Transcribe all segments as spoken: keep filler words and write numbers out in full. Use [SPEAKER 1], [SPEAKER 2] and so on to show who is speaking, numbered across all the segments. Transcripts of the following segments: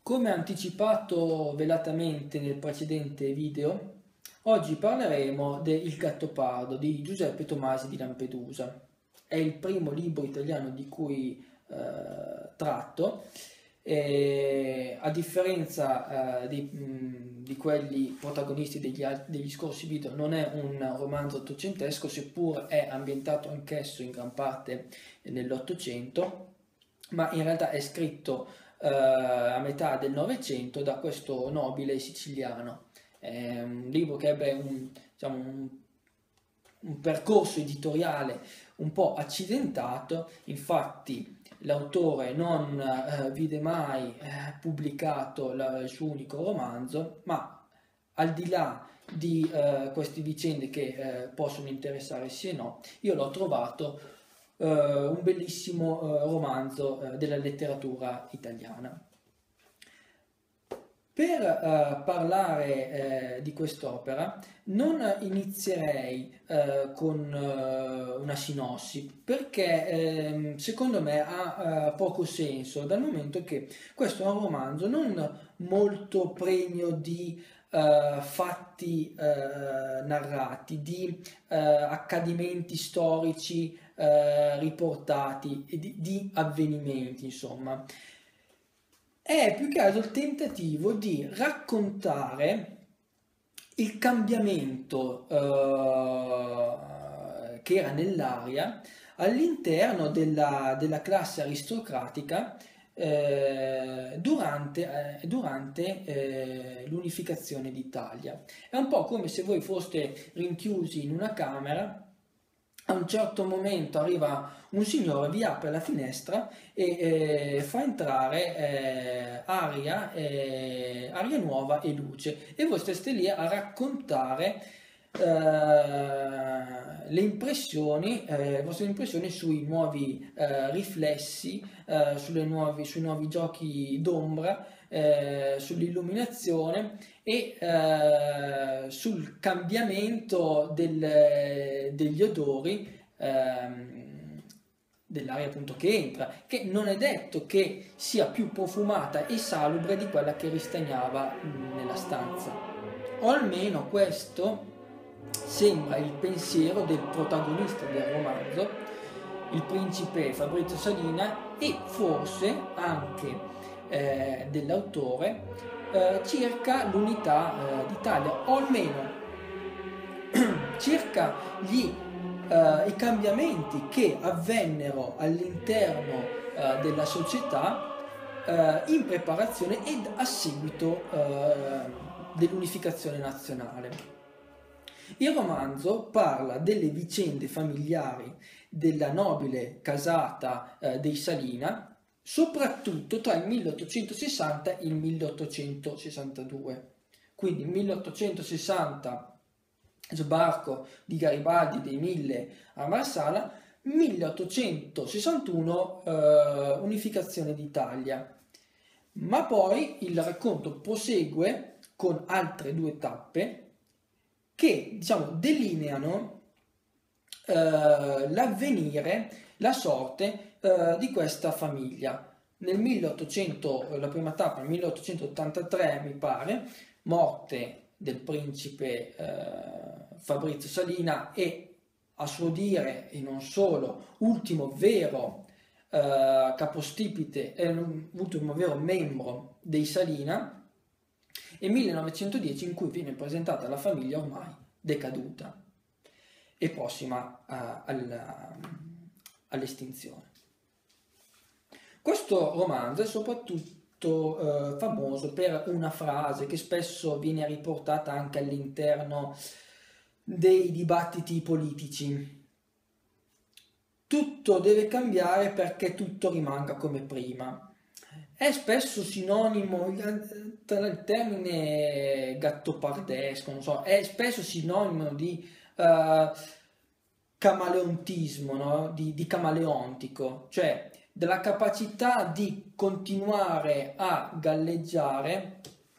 [SPEAKER 1] Come anticipato velatamente nel precedente video, oggi parleremo de Il Gattopardo di Giuseppe Tomasi di Lampedusa. È il primo libro italiano di cui eh, tratto, e a differenza eh, di, mh, di quelli protagonisti degli, degli scorsi video, non è un romanzo ottocentesco, seppur è ambientato anch'esso in gran parte nell'Ottocento, ma in realtà è scritto Uh, a metà del Novecento da questo nobile siciliano. È un libro che ebbe un, diciamo, un, un percorso editoriale un po' accidentato, infatti l'autore non uh, vide mai uh, pubblicato la, il suo unico romanzo, ma al di là di uh, queste vicende che uh, possono interessare sì e no, io l'ho trovato Uh, un bellissimo uh, romanzo uh, della letteratura italiana. Per uh, parlare uh, di quest'opera non inizierei uh, con uh, una sinossi, perché uh, secondo me ha uh, poco senso, dal momento che questo è un romanzo non molto pregno di Uh, fatti uh, narrati, di uh, accadimenti storici uh, riportati, di, di avvenimenti, insomma. È più che altro il tentativo di raccontare il cambiamento uh, che era nell'aria all'interno della, della classe aristocratica Eh, durante, eh, durante eh, l'unificazione d'Italia. È un po' come se voi foste rinchiusi in una camera, a un certo momento arriva un signore, vi apre la finestra e eh, fa entrare eh, aria, eh, aria nuova e luce, e voi state lì a raccontare Uh, le impressioni, uh, le vostre impressioni sui nuovi uh, riflessi, uh, sulle nuovi, sui nuovi giochi d'ombra, uh, sull'illuminazione e uh, sul cambiamento del, degli odori uh, dell'aria appunto che entra, che non è detto che sia più profumata e salubre di quella che ristagnava nella stanza, o almeno questo sembra il pensiero del protagonista del romanzo, il principe Fabrizio Salina, e forse anche eh, dell'autore eh, circa l'unità eh, d'Italia, o almeno circa gli, eh, i cambiamenti che avvennero all'interno eh, della società eh, in preparazione ed a seguito eh, dell'unificazione nazionale. Il romanzo parla delle vicende familiari della nobile casata eh, dei Salina, soprattutto tra il milleottocentosessanta e il milleottocentosessantadue. Quindi milleottocentosessanta sbarco di Garibaldi dei Mille a Marsala, milleottocentosessantuno eh, unificazione d'Italia. Ma poi il racconto prosegue con altre due tappe che, diciamo, delineano eh, l'avvenire, la sorte eh, di questa famiglia. Nel milleottocento, la prima tappa, nel milleottocentottantatré mi pare, morte del principe eh, Fabrizio Salina e, a suo dire, e non solo, ultimo vero eh, capostipite, eh, ultimo vero membro dei Salina, e millenovecentodieci, in cui viene presentata la famiglia ormai decaduta e prossima uh, alla, all'estinzione. Questo romanzo è soprattutto uh, famoso per una frase che spesso viene riportata anche all'interno dei dibattiti politici: tutto deve cambiare perché tutto rimanga come prima. È spesso sinonimo, tra il termine gattopardesco, non so, è spesso sinonimo di uh, camaleontismo, no? di, di camaleontico, cioè della capacità di continuare a galleggiare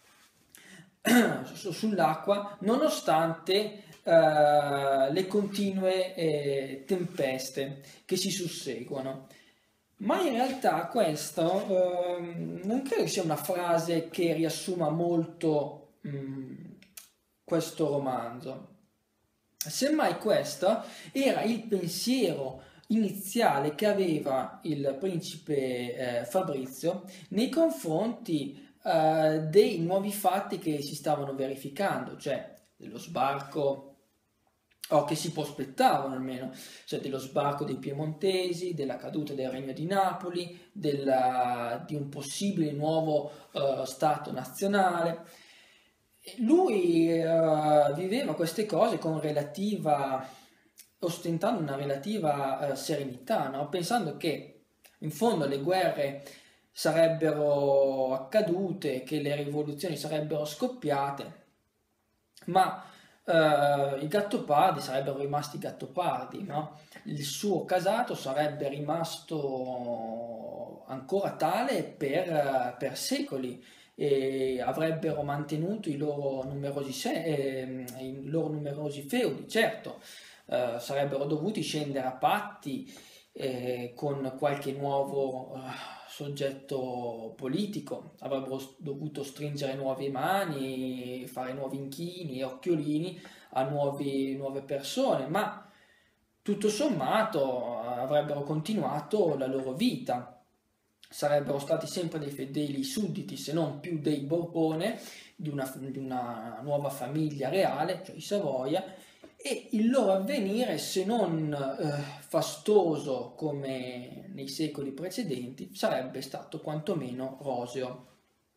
[SPEAKER 1] sull'acqua nonostante uh, le continue eh, tempeste che si susseguono. Ma in realtà questo ehm, non credo che sia una frase che riassuma molto mm, questo romanzo. Semmai questo era il pensiero iniziale che aveva il principe eh, Fabrizio nei confronti eh, dei nuovi fatti che si stavano verificando, cioè dello sbarco, o che si prospettavano almeno, cioè dello sbarco dei piemontesi, della caduta del Regno di Napoli, della- di un possibile nuovo eh, Stato nazionale. Lui eh, viveva queste cose con relativa, ostentando una relativa eh, serenità, no? Pensando che in fondo le guerre sarebbero accadute, che le rivoluzioni sarebbero scoppiate, ma eh, i gattopardi sarebbero rimasti gattopardi, no? Il suo casato sarebbe rimasto ancora tale per, per secoli e avrebbero mantenuto i loro numerosi, se- eh, i loro numerosi feudi, certo, eh, sarebbero dovuti scendere a patti eh, con qualche nuovo eh, soggetto politico, avrebbero s- dovuto stringere nuove mani, fare nuovi inchini e occhiolini a nuovi- nuove persone, ma tutto sommato eh, avrebbero continuato la loro vita, sarebbero stati sempre dei fedeli sudditi, se non più dei Borbone, di una, di una nuova famiglia reale, cioè i Savoia, e il loro avvenire, se non eh, fastoso come nei secoli precedenti, sarebbe stato quantomeno roseo.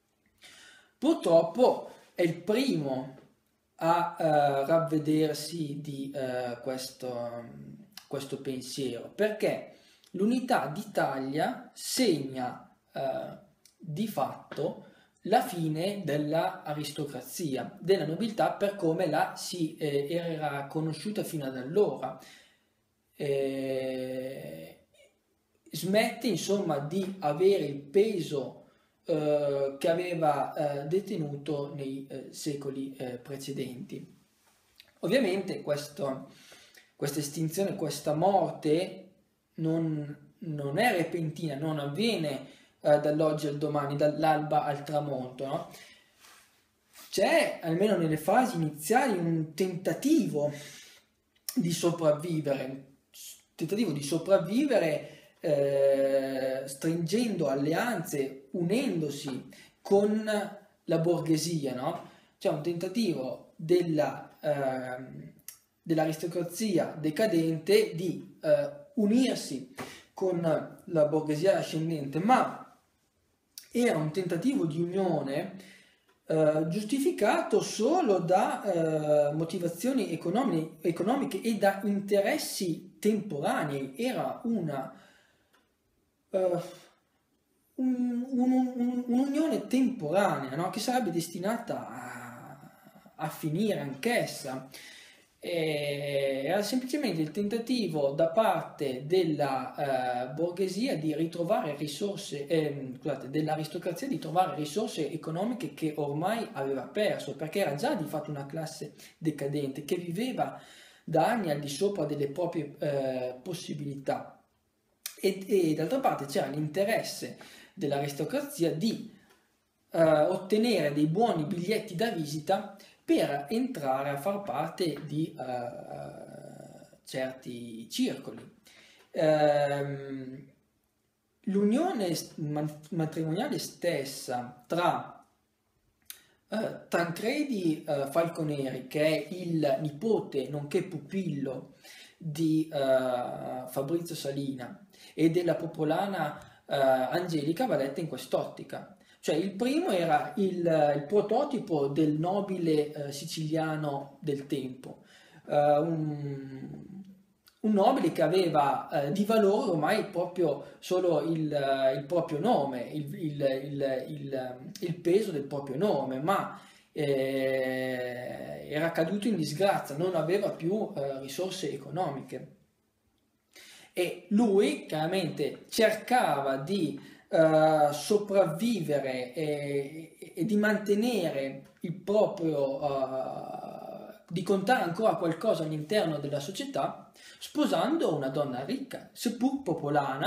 [SPEAKER 1] Purtroppo è il primo a eh, ravvedersi di eh, questo, questo pensiero, perché l'unità d'Italia segna eh, di fatto la fine dell'aristocrazia, della nobiltà per come la si eh, era conosciuta fino ad allora. Eh, smette insomma di avere il peso eh, che aveva eh, detenuto nei eh, secoli eh, precedenti. Ovviamente questo, questa estinzione, questa morte non, non è repentina, non avviene eh, dall'oggi al domani, dall'alba al tramonto, no? C'è, almeno nelle fasi iniziali, un tentativo di sopravvivere, tentativo di sopravvivere eh, stringendo alleanze, unendosi con la borghesia, no? C'è un tentativo della, eh, dell'aristocrazia decadente di eh, unirsi con la borghesia ascendente, ma era un tentativo di unione eh, giustificato solo da eh, motivazioni economi- economiche e da interessi temporanei, era una, eh, un- un- un- un'unione temporanea, no? Che sarebbe destinata a, a finire anch'essa. E era semplicemente il tentativo da parte della eh, borghesia di ritrovare risorse, ehm, scusate, dell'aristocrazia di trovare risorse economiche che ormai aveva perso, perché era già di fatto una classe decadente che viveva da anni al di sopra delle proprie eh, possibilità. E, e d'altra parte c'era l'interesse dell'aristocrazia di eh, ottenere dei buoni biglietti da visita per entrare a far parte di eh, certi circoli. Ehm, l'unione matrimoniale stessa tra eh, Tancredi eh, Falconeri, che è il nipote nonché pupillo di eh, Fabrizio Salina, e della popolana eh, Angelica, va letta in quest'ottica. Cioè il primo era il, il prototipo del nobile eh, siciliano del tempo, eh, un, un nobile che aveva eh, di valore ormai proprio solo il, eh, il proprio nome, il, il- il- il- il peso del proprio nome, ma eh, era caduto in disgrazia, non aveva più eh, risorse economiche. E lui chiaramente cercava di eh, sopravvivere e, e di mantenere il proprio, eh, di contare ancora qualcosa all'interno della società, sposando una donna ricca, seppur popolana,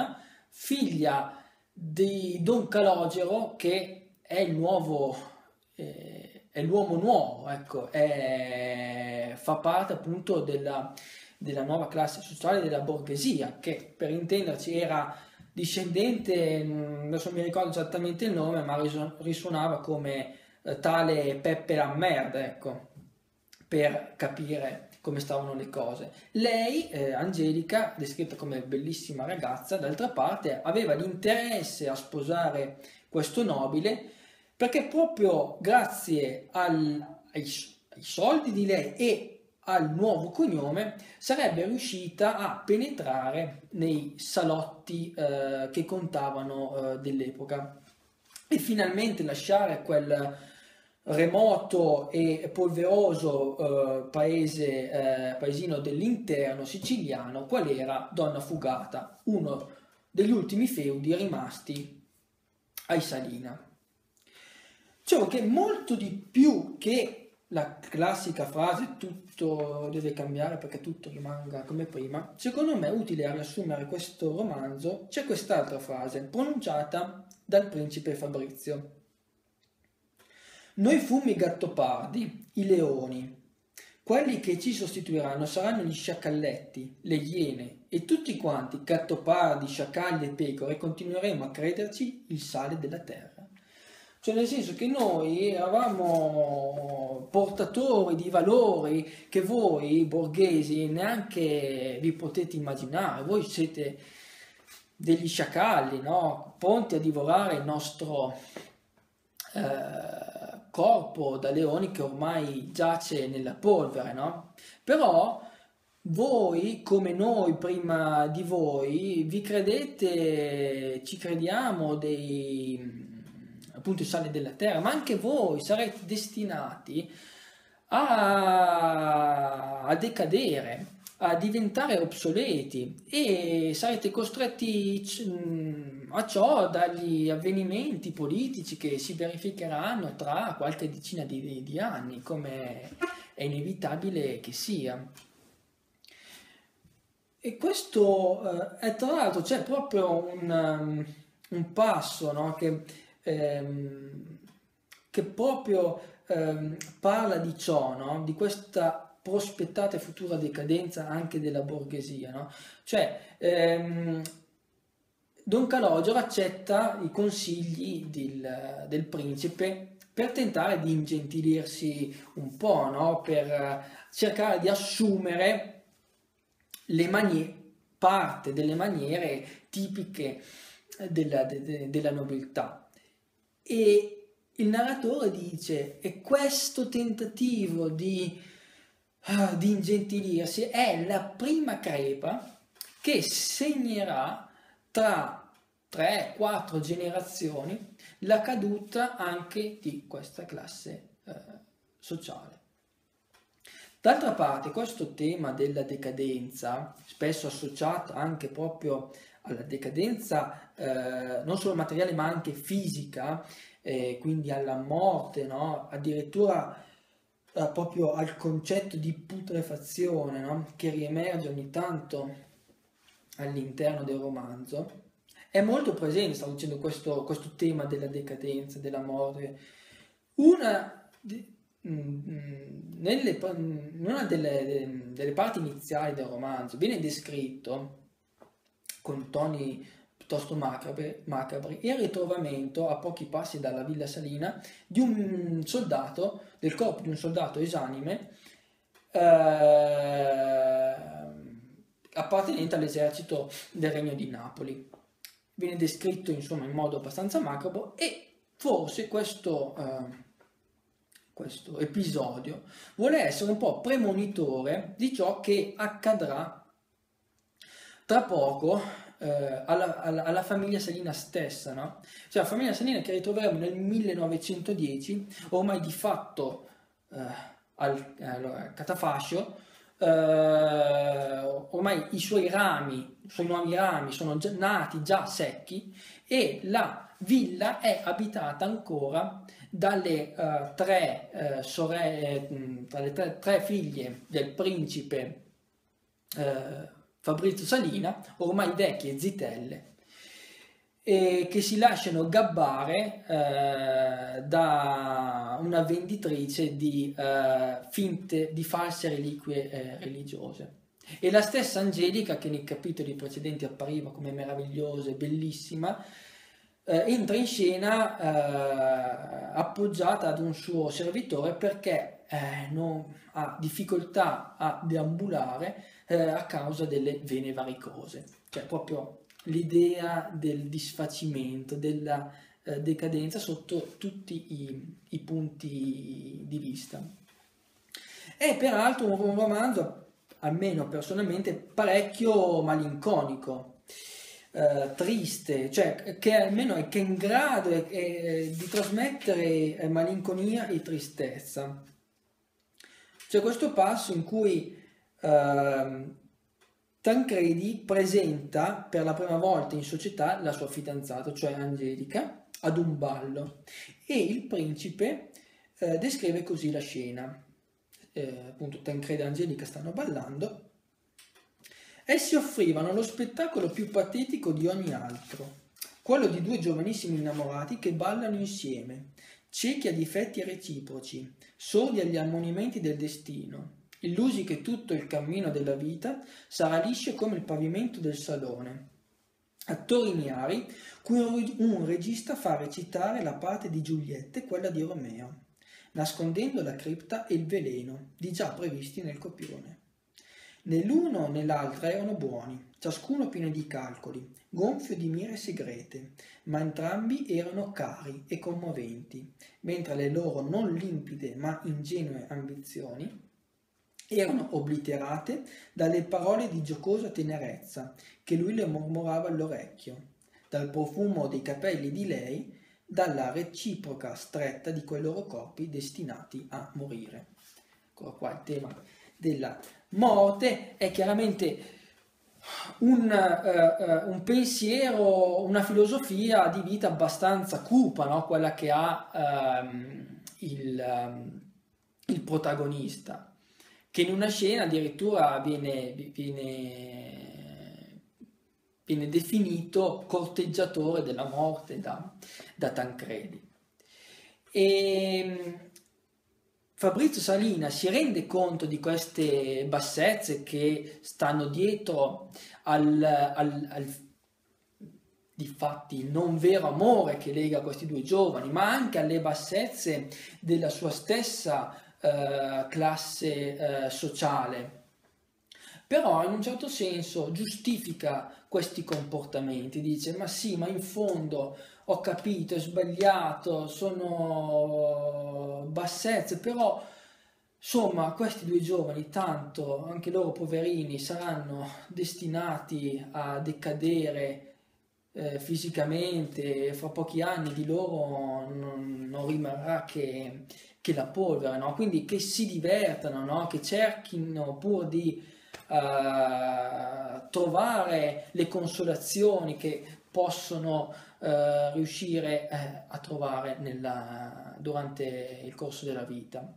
[SPEAKER 1] figlia di Don Calogero, che è il nuovo, eh, è l'uomo nuovo, ecco, è, fa parte appunto della, della nuova classe sociale della borghesia, che per intenderci era discendente, adesso non mi ricordo esattamente il nome, ma risuonava come eh, tale Peppe Lammerda, ecco, per capire come stavano le cose. Lei, eh, Angelica, descritta come bellissima ragazza, d'altra parte aveva l'interesse a sposare questo nobile, perché proprio grazie al, ai, ai soldi di lei e al nuovo cognome sarebbe riuscita a penetrare nei salotti eh, che contavano eh, dell'epoca e finalmente lasciare quel remoto e polveroso eh, paese, eh, paesino dell'interno siciliano, qual era Donna Fugata, uno degli ultimi feudi rimasti ai Salina. Dicevo che molto di più che la classica frase tutto deve cambiare perché tutto rimanga come prima, secondo me è utile a riassumere questo romanzo. C'è quest'altra frase pronunciata dal principe Fabrizio: noi fummo i gattopardi, i leoni, quelli che ci sostituiranno saranno gli sciacalletti, le iene e tutti quanti, gattopardi, sciacalli e pecore, continueremo a crederci il sale della terra. Cioè nel senso che noi eravamo portatori di valori che voi borghesi neanche vi potete immaginare. Voi siete degli sciacalli, no? Pronti a divorare il nostro eh, corpo da leoni che ormai giace nella polvere, no? Però voi, come noi prima di voi, vi credete, ci crediamo dei appunto il sale della terra, ma anche voi sarete destinati a, a decadere, a diventare obsoleti e sarete costretti a ciò dagli avvenimenti politici che si verificheranno tra qualche decina di, di anni, come è inevitabile che sia. E questo eh, è tra l'altro c'è proprio un, um, un passo, no, che Ehm, che proprio ehm, parla di ciò, no? Di questa prospettata e futura decadenza anche della borghesia, no? Cioè ehm, Don Calogero accetta i consigli del, del principe per tentare di ingentilirsi un po', no? Per cercare di assumere le manie, parte delle maniere tipiche della, de, della nobiltà. E il narratore dice: e questo tentativo di, uh, di ingentilirsi è la prima crepa che segnerà tra tre quattro generazioni la caduta anche di questa classe uh, sociale. D'altra parte, questo tema della decadenza, spesso associato anche proprio alla decadenza eh, non solo materiale ma anche fisica, eh, quindi alla morte, no? Addirittura eh, proprio al concetto di putrefazione, no? Che riemerge ogni tanto all'interno del romanzo, è molto presente, stavo dicendo, questo, questo tema della decadenza, della morte. Una, nelle, in una delle, delle parti iniziali del romanzo viene descritto con toni piuttosto macabri, macabri, il ritrovamento a pochi passi dalla Villa Salina di un soldato, del corpo di un soldato esanime eh, appartenente all'esercito del Regno di Napoli. Viene descritto insomma in modo abbastanza macabro e forse questo, eh, questo episodio vuole essere un po' premonitore di ciò che accadrà tra poco eh, alla, alla, alla famiglia Salina stessa, no? Cioè la famiglia Salina che ritroveremo nel millenovecentodieci, ormai di fatto eh, al, al catafascio, eh, ormai i suoi rami, i suoi nuovi rami sono già nati, già secchi, e la villa è abitata ancora dalle uh, tre uh, sorelle, mh, dalle tre, tre figlie del principe uh, Fabrizio Salina, ormai vecchie zitelle, e che si lasciano gabbare eh, da una venditrice di, eh, finte, di false reliquie eh, religiose. E la stessa Angelica, che nei capitoli precedenti appariva come meravigliosa e bellissima, eh, entra in scena eh, appoggiata ad un suo servitore perché eh, non ha difficoltà a deambulare eh, a causa delle vene varicose. Cioè proprio l'idea del disfacimento, della eh, decadenza sotto tutti i, i punti di vista. È peraltro un, un romanzo, almeno personalmente, parecchio malinconico, eh, triste, cioè che almeno è, che è in grado è, è, di trasmettere malinconia e tristezza. C'è questo passo in cui eh, Tancredi presenta per la prima volta in società la sua fidanzata, cioè Angelica, ad un ballo, e il principe eh, descrive così la scena. Eh, appunto Tancredi e Angelica stanno ballando. Essi offrivano lo spettacolo più patetico di ogni altro, quello di due giovanissimi innamorati che ballano insieme, ciechi a difetti reciproci, sordi agli ammonimenti del destino, illusi che tutto il cammino della vita sarà liscio come il pavimento del salone. Attori ignari cui un regista fa recitare la parte di Giulietta e quella di Romeo, nascondendo la cripta e il veleno di già previsti nel copione. Né l'uno né l'altra erano buoni, ciascuno pieno di calcoli, gonfio di mire segrete, ma entrambi erano cari e commoventi, mentre le loro non limpide ma ingenue ambizioni erano obliterate dalle parole di giocosa tenerezza che lui le mormorava all'orecchio, dal profumo dei capelli di lei, dalla reciproca stretta di quei loro corpi destinati a morire. Ecco qua il tema della morte. È chiaramente un, uh, un pensiero, una filosofia di vita abbastanza cupa, no? Quella che ha um, il, um, il protagonista, che in una scena addirittura viene, viene, viene definito corteggiatore della morte da, da Tancredi. E Fabrizio Salina si rende conto di queste bassezze che stanno dietro al, al, al difatti non vero amore che lega questi due giovani, ma anche alle bassezze della sua stessa Uh, classe uh, sociale, però in un certo senso giustifica questi comportamenti, dice ma sì, ma in fondo ho capito, è sbagliato, sono bassezze, però insomma questi due giovani, tanto anche loro poverini, saranno destinati a decadere eh, fisicamente, fra pochi anni di loro non, non rimarrà che che la polvere, no? Quindi che si divertano, no? Che cerchino pur di uh, trovare le consolazioni che possono uh, riuscire uh, a trovare nella, durante il corso della vita.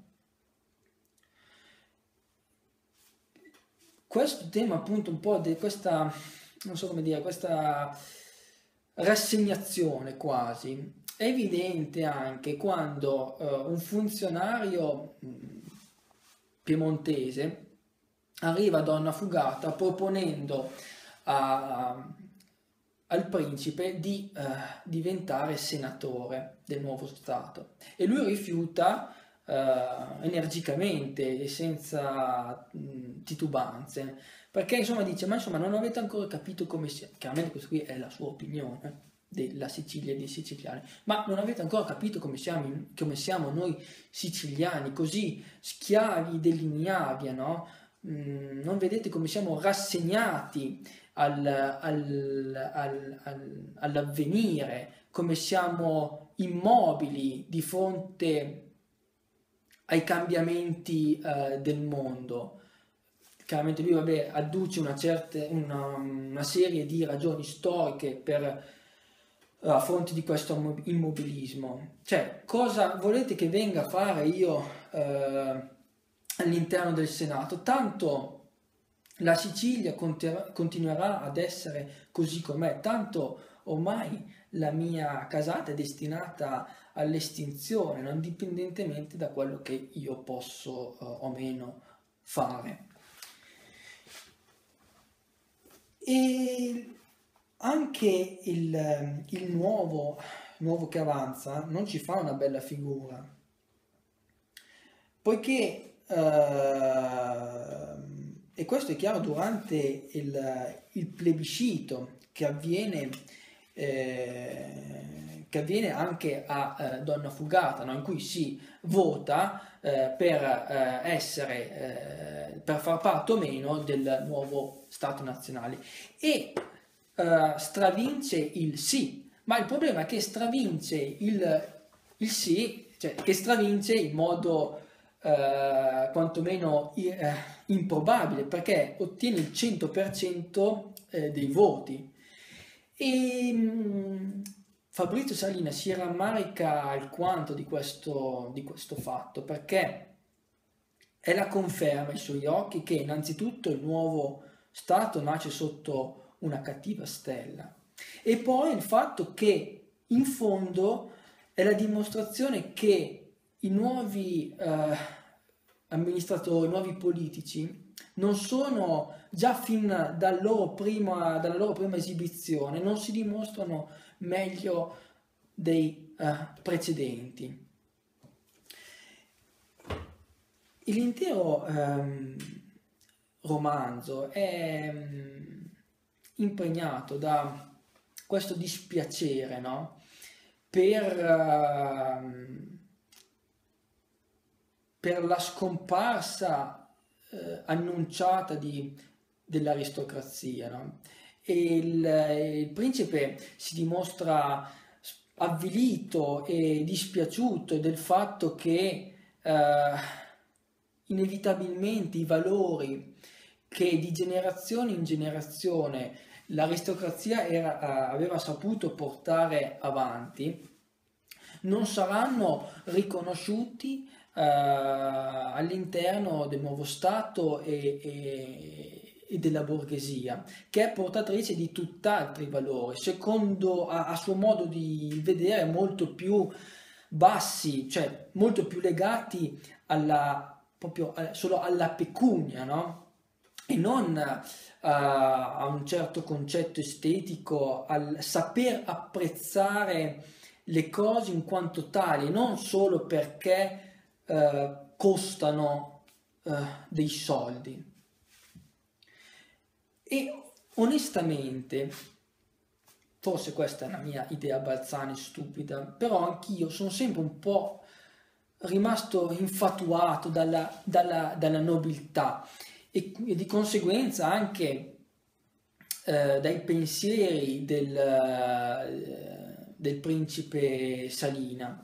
[SPEAKER 1] Questo tema appunto un po' di questa, non so come dire, questa rassegnazione quasi, è evidente anche quando uh, un funzionario mh, piemontese arriva da una fugata proponendo a, al principe di uh, diventare senatore del nuovo Stato e lui rifiuta uh, energicamente e senza mh, titubanze, perché insomma dice ma insomma non avete ancora capito come sia, chiaramente questa qui è la sua opinione della Sicilia e dei siciliani, ma non avete ancora capito come siamo, come siamo noi siciliani, così schiavi dell'ignavia, no? Mm, non vedete come siamo rassegnati al, al, al, al, all'avvenire, come siamo immobili di fronte ai cambiamenti uh, del mondo. Chiaramente lui vabbè, adduce una, certa, una, una serie di ragioni storiche per a fronte di questo immobilismo. Cioè, cosa volete che venga a fare io eh, all'interno del Senato? Tanto la Sicilia continuerà ad essere così com'è, tanto ormai la mia casata è destinata all'estinzione, no? Indipendentemente da quello che io posso uh, o meno fare. E anche il, il nuovo, nuovo che avanza non ci fa una bella figura, poiché, uh, e questo è chiaro durante il, il plebiscito che avviene, eh, che avviene anche a eh, Donna Fugata, no? In cui si vota eh, per eh, essere, eh, per far parte o meno del nuovo Stato nazionale, e eh, stravince il sì, ma il problema è che stravince il, il sì, cioè che stravince in modo Uh, quantomeno uh, improbabile, perché ottiene il cento per cento uh, dei voti. E um, Fabrizio Salina si rammarica alquanto di questo, di questo fatto, perché è la conferma ai suoi occhi che innanzitutto il nuovo Stato nasce sotto una cattiva stella, e poi il fatto che in fondo è la dimostrazione che i nuovi eh, amministratori, i nuovi politici non sono, già fin dal loro prima, dalla loro prima esibizione, non si dimostrano meglio dei eh, precedenti. L'intero ehm, romanzo è um, impregnato da questo dispiacere, no? per... Uh, per la scomparsa eh, annunciata di, dell'aristocrazia, no? E il, il principe si dimostra avvilito e dispiaciuto del fatto che eh, inevitabilmente i valori che di generazione in generazione l'aristocrazia era, aveva saputo portare avanti non saranno riconosciuti Uh, all'interno del nuovo Stato e, e, e della borghesia, che è portatrice di tutt'altri valori, secondo a, a suo modo di vedere molto più bassi, cioè molto più legati alla, proprio a, solo alla pecunia, no? E non uh, a un certo concetto estetico, al saper apprezzare le cose in quanto tali, non solo perché Uh, costano uh, dei soldi. E onestamente, forse questa è una mia idea balzana stupida, però anch'io sono sempre un po' rimasto infatuato dalla, dalla, dalla nobiltà e, e di conseguenza anche uh, dai pensieri del, uh, del principe Salina.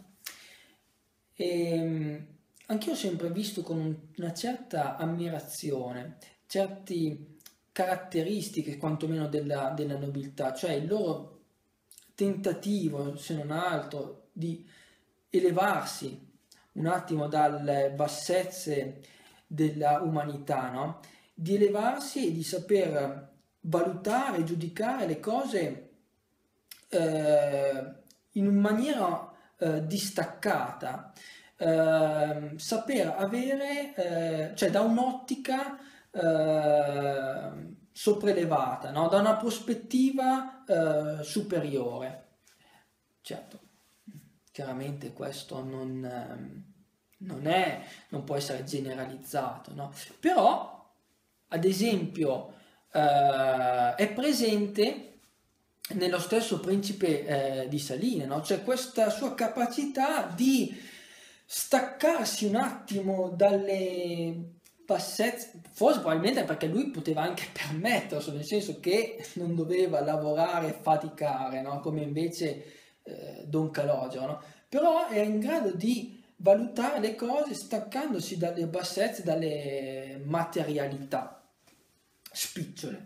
[SPEAKER 1] E anch'io ho sempre visto con una certa ammirazione certe caratteristiche quantomeno della, della nobiltà, cioè il loro tentativo, se non altro, di elevarsi un attimo dalle bassezze della umanità, no? Di elevarsi e di saper valutare e giudicare le cose eh, in maniera eh, distaccata, eh, saper avere, eh, cioè da un'ottica eh, sopraelevata, no? Da una prospettiva eh, superiore. Certo, chiaramente questo non, eh, non è, non può essere generalizzato, no? Però, ad esempio, eh, è presente nello stesso principe eh, di Salina, no? C'è questa sua capacità di staccarsi un attimo dalle bassezze, forse probabilmente perché lui poteva anche permetterselo, nel senso che non doveva lavorare e faticare, no? Come invece eh, Don Calogero, no? Però è in grado di valutare le cose staccandosi dalle bassezze, dalle materialità spicciole.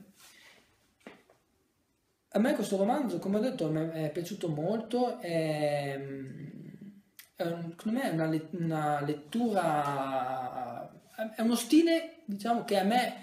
[SPEAKER 1] A me questo romanzo, come ho detto, mi è piaciuto molto, è, è un- secondo me è una, una lettura, è uno stile, diciamo, che a me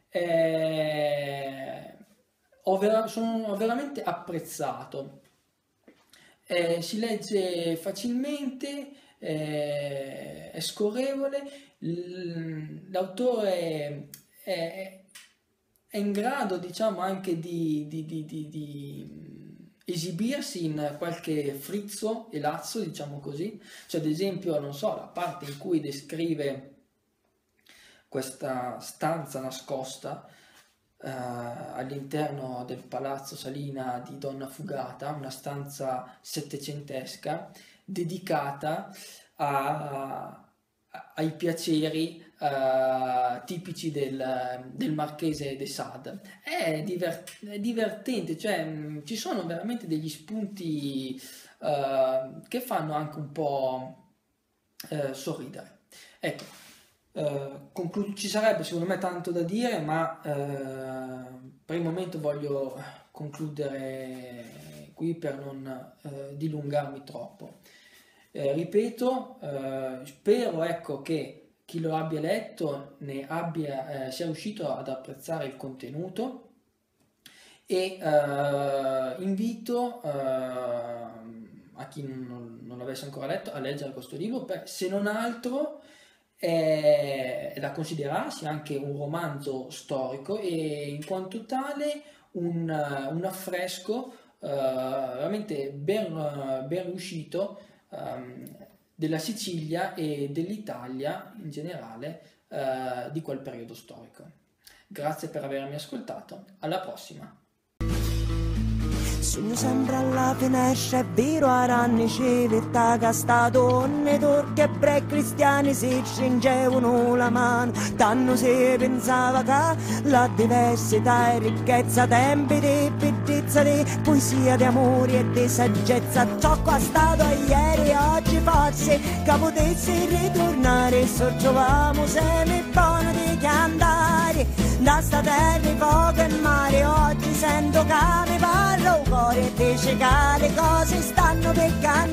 [SPEAKER 1] eh, ho, vera- sono, ho veramente apprezzato. Eh, si legge facilmente, eh, è scorrevole, l- l'autore è, è in grado, diciamo, anche di, di, di, di, di esibirsi in qualche frizzo e lazzo, diciamo così. Cioè, ad esempio, non so, la parte in cui descrive questa stanza nascosta Uh, all'interno del palazzo Salina di Donna Fugata, una stanza settecentesca dedicata a, a, ai piaceri uh, tipici del, del marchese de Sade. È, divert, è divertente, cioè mh, ci sono veramente degli spunti uh, che fanno anche un po' uh, sorridere. Ecco. Uh, conclu- ci sarebbe secondo me tanto da dire, ma uh, per il momento voglio concludere qui per non uh, dilungarmi troppo. Uh, ripeto, uh, spero ecco, che chi lo abbia letto ne abbia, uh, sia riuscito ad apprezzare il contenuto, e uh, invito uh, a chi non, non l'avesse ancora letto a leggere questo libro, per, se non altro è da considerarsi anche un romanzo storico e in quanto tale un, un affresco uh, veramente ben, ben riuscito um, della Sicilia e dell'Italia in generale uh, di quel periodo storico. Grazie per avermi ascoltato, alla prossima!
[SPEAKER 2] Sogno sempre alla finestra, è vero, aranni civiltà, che sta donne, turchi e bre cristiani si stringevano la mano. Tanto si pensava che la diversità e ricchezza, tempi di bellezza, di poesia, di amore e di saggezza, ciò qua è stato ieri, oggi forse che potessi ritornare, sorgiovamo semi buono di cantare, da sta terra, fuoco e mare, oggi sento che mi parlo e dice che le cose stanno per cambiare.